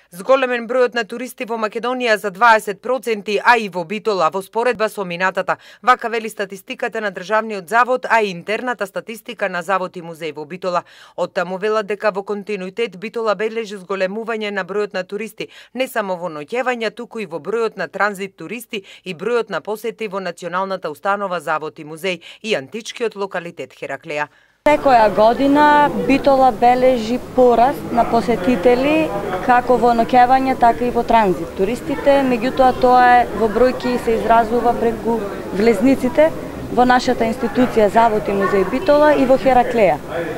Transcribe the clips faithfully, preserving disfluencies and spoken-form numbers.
Зголемен бројот на туристи во Македонија за дваесет проценти, а и во Битола во споредба со минатата. Вака вели статистиката на Државниот завод, а и интерната статистика на Завод и музеј во Битола. Од таму велат дека во континуитет Битола бележи зголемување на бројот на туристи, не само во ноќевања, туку и во бројот на транзит туристи и бројот на посети во Националната установа Завод и музеј и античкиот локалитет Хераклеја. Секоја година Битола бележи пораст на посетители како во ноќевање, така и во транзит туристите, меѓутоа тоа е во бројки се изразува преку влезниците во нашата институција Завод и музеј Битола и во Хераклеја.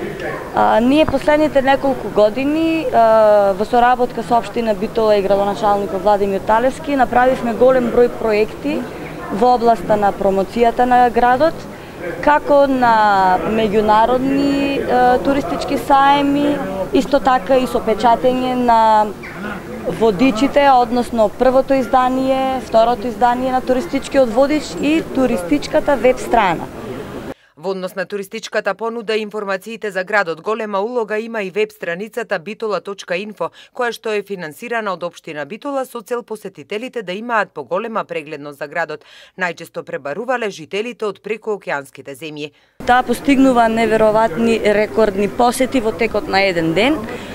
А, ние последните неколку години а, во соработка со општина Битола и градоначалникот Владимир Талевски направивме голем број проекти во областа на промоцијата на градот, како на меѓународни е, туристички саеми, исто така и со печатење на водичите, односно првото издание, второто издание на туристичкиот водич и туристичката веб страна. Во однос на туристичката понуда и информациите за градот, голема улога има и веб страницата битола точка инфо, која што е финансирана од општина Битола со цел посетителите да имаат поголема прегледност за градот. Најчесто пребарувале жителите од прекоокеанските земји. Таа постигнува неверојатни рекордни посети во текот на еден ден.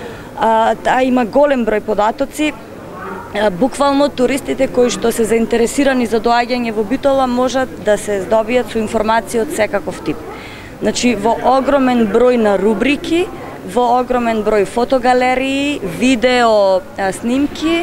А, таа има голем број податоци. Буквално туристите кои што се заинтересирани за доаѓање во Битола можат да се здобијат со информација од секаков тип. Значи, во огромен број на рубрики, во огромен број фотогалерии, видео снимки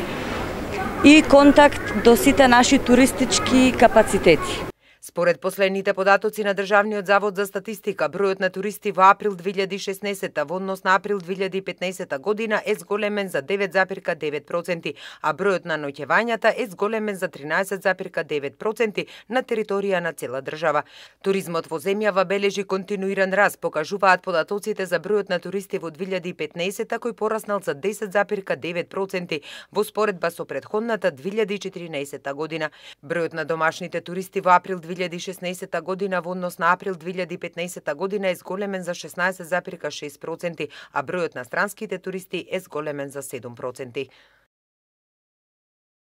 и контакт до сите наши туристички капацитети. Според последните податоци на Државниот завод за статистика, бројот на туристи во април две илјади и шеснаесетта во однос на април две илјади и петнаесетта година е зголемен за девет зарез девет проценти, а бројот на ноќевањата е зголемен за тринаесет зарез девет проценти на територија на цела држава. Туризмот во земјава бележи континуиран раст, покажуваат податоците за бројот на туристи во две илјади и петнаесетта кој пораснал за десет зарез девет проценти во споредба со претходната две илјади и четиринаесетта година. Бројот на домашните туристи во април две илјади и шеснаесетта година во однос на април две илјади и петнаесетта година е зголемен за шеснаесет зарез шест проценти, а бројот на странските туристи е зголемен за седум проценти.